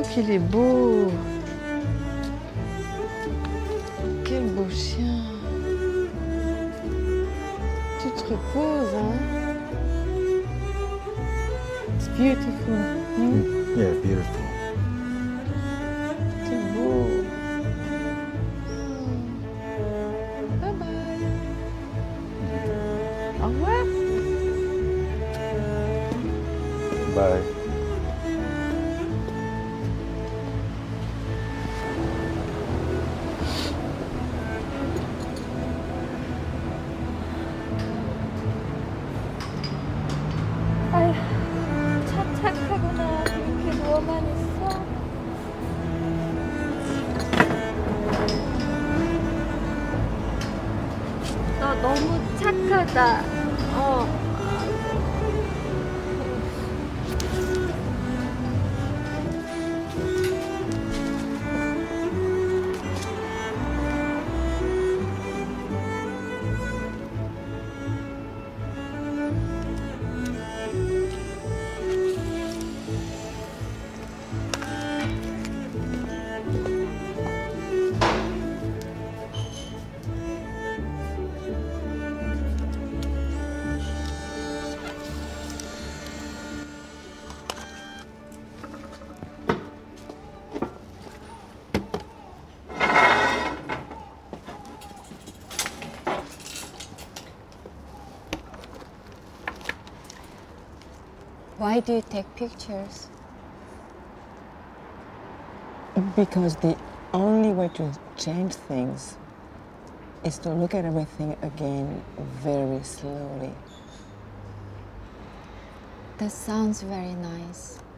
qu'il est beau. Quel beau chien. Tu te reposes, hein? It's beautiful. Yeah, beautiful. C'est beau. Bye bye. Au revoir. Bye. 아휴, 참 착하구나. 이렇게 누워만 있어. 너 너무 착하다. Why do you take pictures? Because the only way to change things is to look at everything again very slowly. That sounds very nice.